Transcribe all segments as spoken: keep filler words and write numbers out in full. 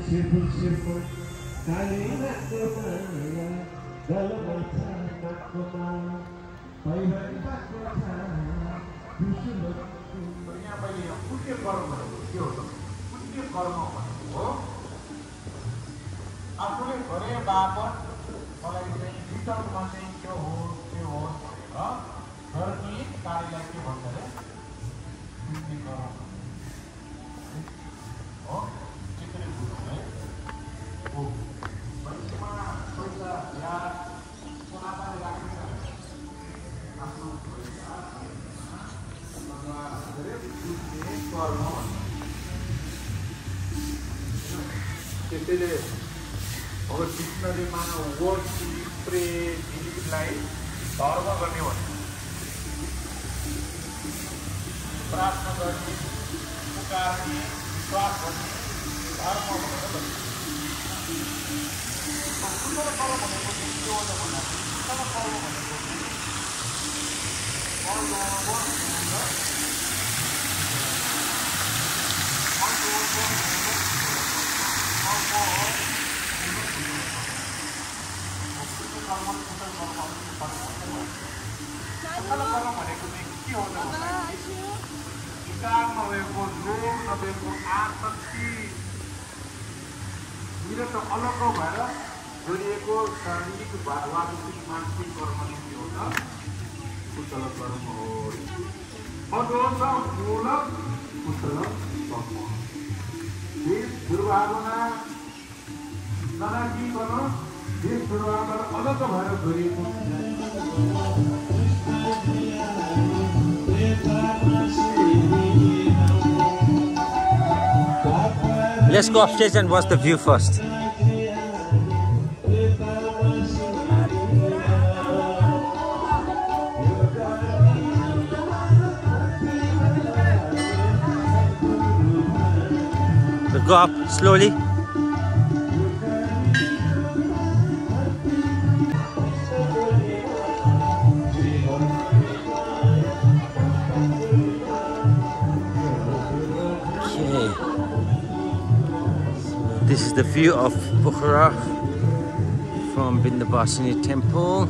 आफूले गरे बापत मलाई चाहिँ रिटर्नमा चाहिँ के हो के हो भनेर गर्ने कार्यलाई के भन्छ अरे पुण्य कर्म हो चित्रै बुझ्नु है हो पैसामा पैसा या सोनापानी राख्नु छ आफ्नो पैसा अथवा धेरै पुण्य कर्म त्यसैले भगवत कृष्णले मानव वर्षी प्रेम बिलिफलाई धर्म गर्ने भन्छ प्रार्थना गर्ने पुकार्ने विश्वास गर्ने धर्म भनेर भन्छ ठुलो कर्म भनेको चाहिँ के हो त भन्दाखेरि ठुलो कर्म भनेको विकार नभएको लोभ नभएको आसक्ति निरत अलग भएर गरिएको शारीरिक वादवादिक मानसिक कर्म के हो त कुशल कर्म हो मदोषमूलक कुशल कर्म देश दुर्भावना नराखिकन देश दुर्भावना अलग भएर गरिएको Let's go upstairs and watch the view first. We'll go up slowly. This is the view of Pokhara from Vindhyavasini temple.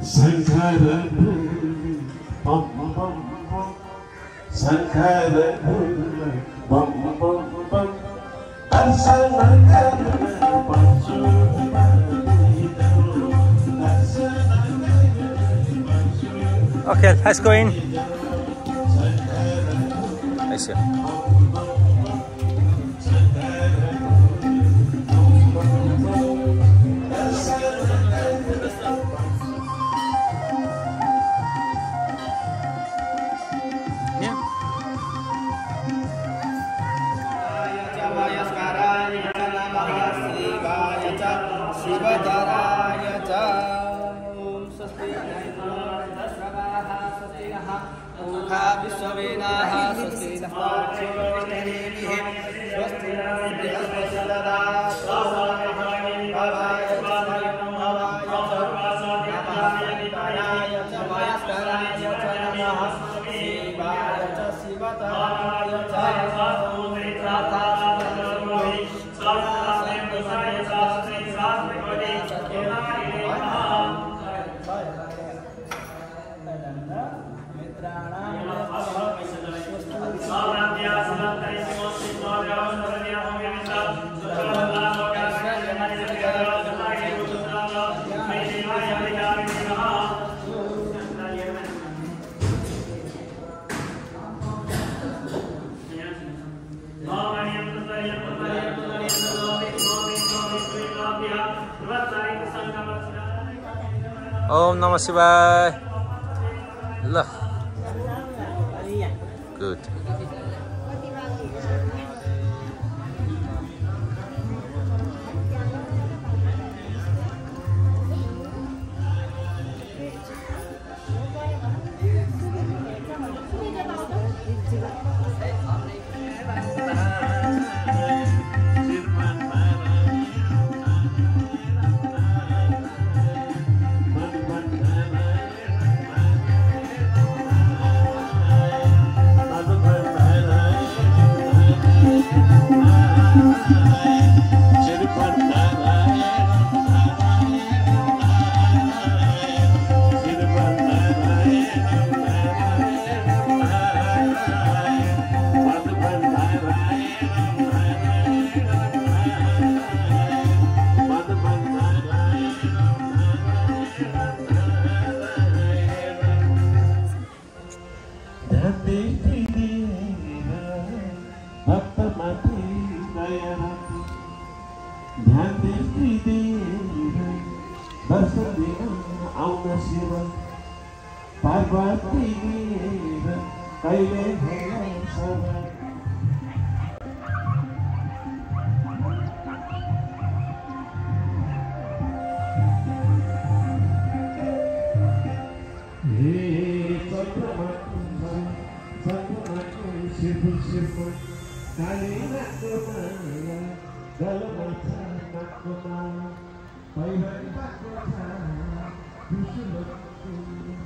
Sankara bum bum bum, Sankara bum bum bum, Asana Okay, let's go in. I see. Om Namah Shivaya. Look. Good. Bye bye.